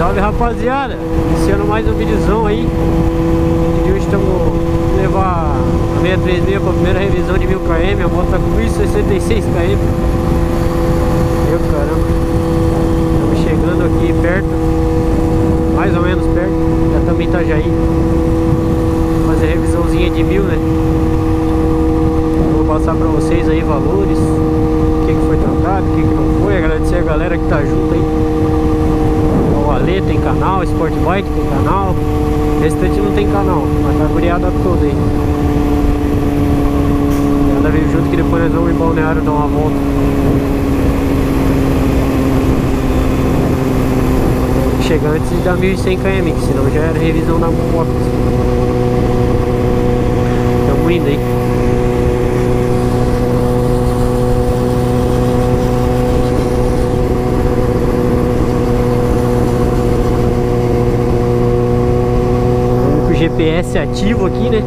Salve, rapaziada, iniciando mais um videozão aí. E hoje estamos levar a 636 para a primeira revisão de 1000 km. A moto tá com 1066 km. Meu caramba. Estamos chegando aqui perto, mais ou menos perto. Já também tá Itajaí. Fazer a revisãozinha de 1000, né? Vou passar para vocês aí valores, o que foi trocado, o que não foi. Agradecer a galera que tá junto aí. O Ale tem canal, Sport Bike tem canal, restante não tem canal, mas tá guriada toda aí. Ela veio junto que depois nós vamos em Balneário dar uma volta. Chegar antes de dar 1100 km, senão já era revisão da moto. Estamos indo aí. GPS ativo aqui, né?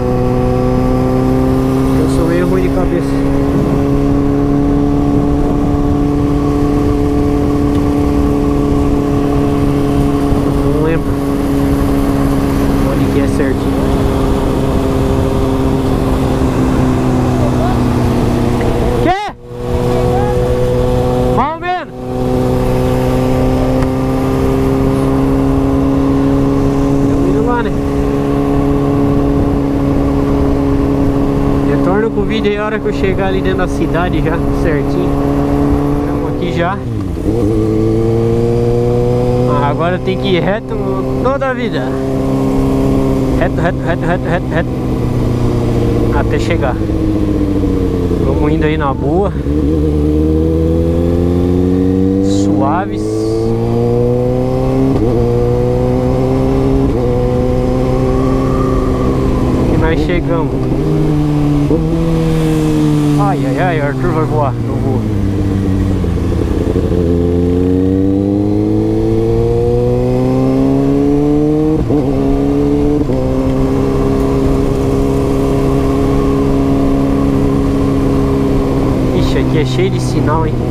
Eu sou meio ruim de cabeça. Não lembro onde que é certinho. Que? Mais ou menos. Eu indo lá, né? Retorno com o vídeo aí a hora que eu chegar ali dentro da cidade já, certinho. Estamos aqui já. Agora tem que ir reto toda a vida. Reto, reto, reto, reto, reto, reto. Até chegar. Vamos indo aí na boa. Suaves. E nós chegamos. Ai, ai, ai, o Arthur vai voar, não voa. Ixi, aqui é cheio de sinal, hein?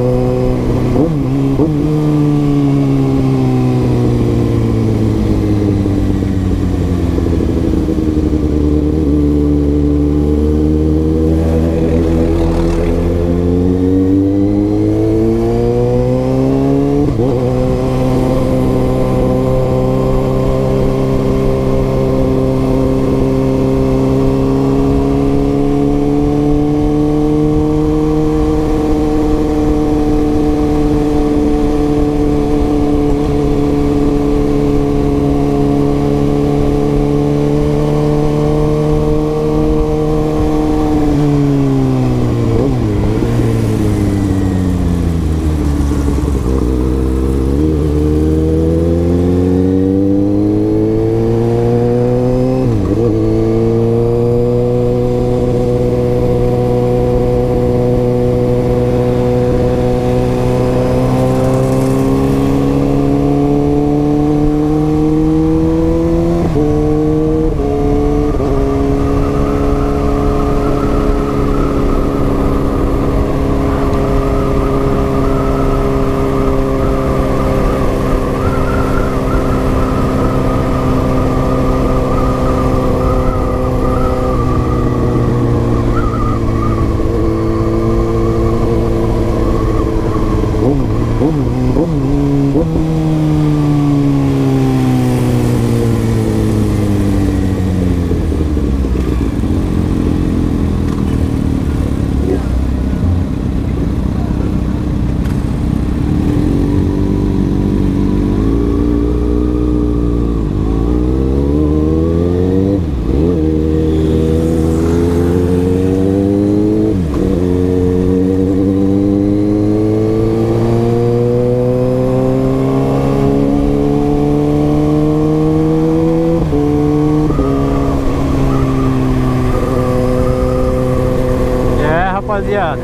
Rapaziada,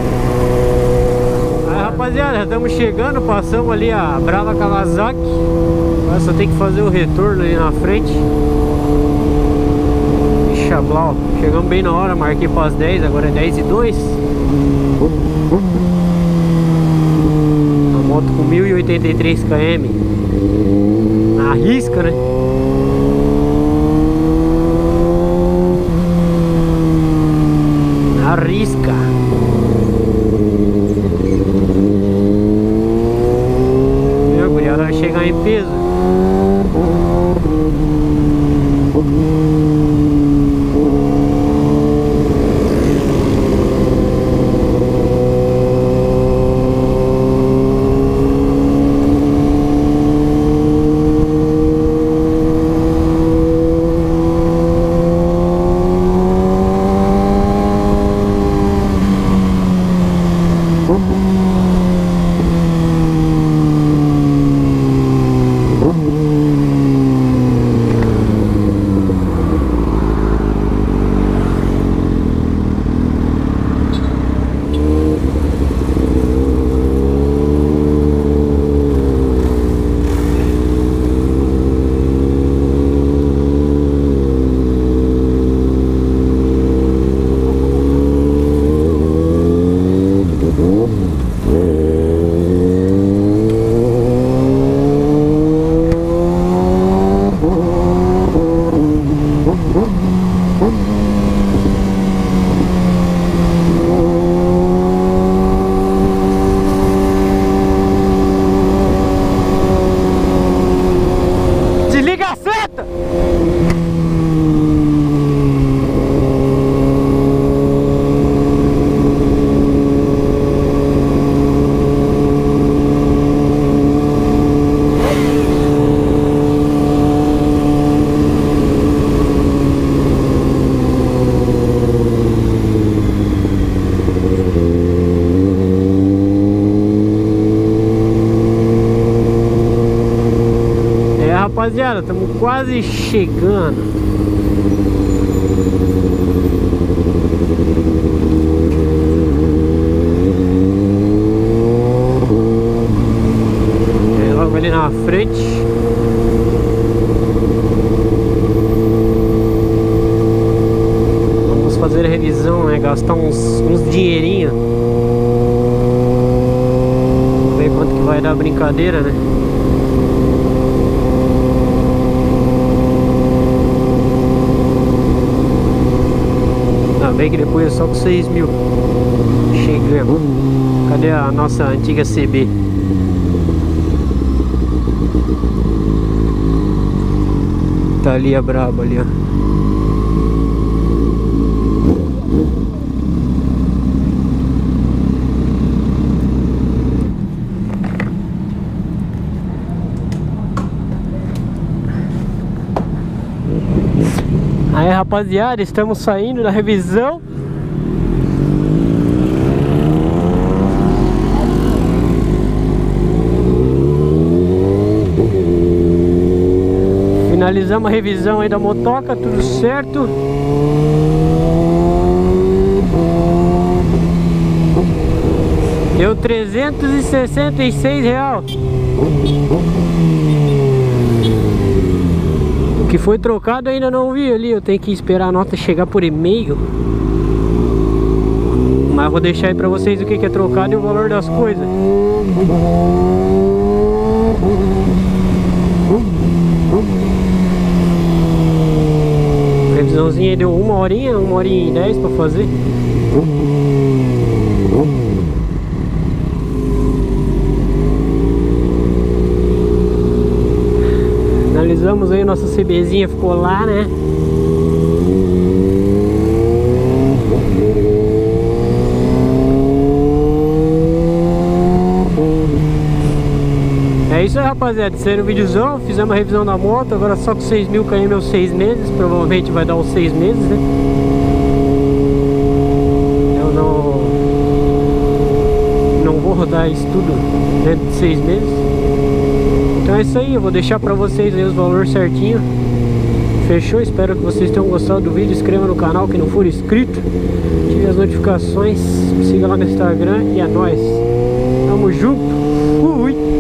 já estamos chegando, passamos ali a Brava Kawasaki. Agora só tem que fazer o retorno ali na frente. Ixi, blau. Chegamos bem na hora, marquei para as 10, agora é 10h02. A moto com 1083 km. Arrisca, né? Arrisca. Meu, guriada vai chegar em peso. Rapaziada, estamos quase chegando. É logo ali na frente. Vamos fazer a revisão, né? Gastar uns dinheirinhos. Vamos ver quanto que vai dar a brincadeira, né? Bem que depois é só com 6 mil. Chegamos. Cadê a nossa antiga CB? Tá ali a braba ali, ó. Aí, rapaziada, estamos saindo da revisão. Finalizamos a revisão aí da motoca, tudo certo. Deu R$366. O que foi trocado ainda não vi ali. Eu tenho que esperar a nota chegar por e-mail. Mas vou deixar aí pra vocês o que é trocado e o valor das coisas. A revisãozinha aí deu 1 horinha, 1h10 pra fazer. Finalizamos aí, nossa CBzinha ficou lá, né? É isso aí, rapaziada, esse era o videozão. Fizemos a revisão da moto, agora só com 6 mil km ou 6 meses. Provavelmente vai dar uns 6 meses, né? Eu não vou rodar isso tudo dentro de 6 meses. Então é isso aí, eu vou deixar pra vocês aí os valores certinho. Fechou? Espero que vocês tenham gostado do vídeo. Inscreva no canal quem não for inscrito. Ative as notificações. Me siga lá no Instagram e é nóis. Tamo junto. Fui!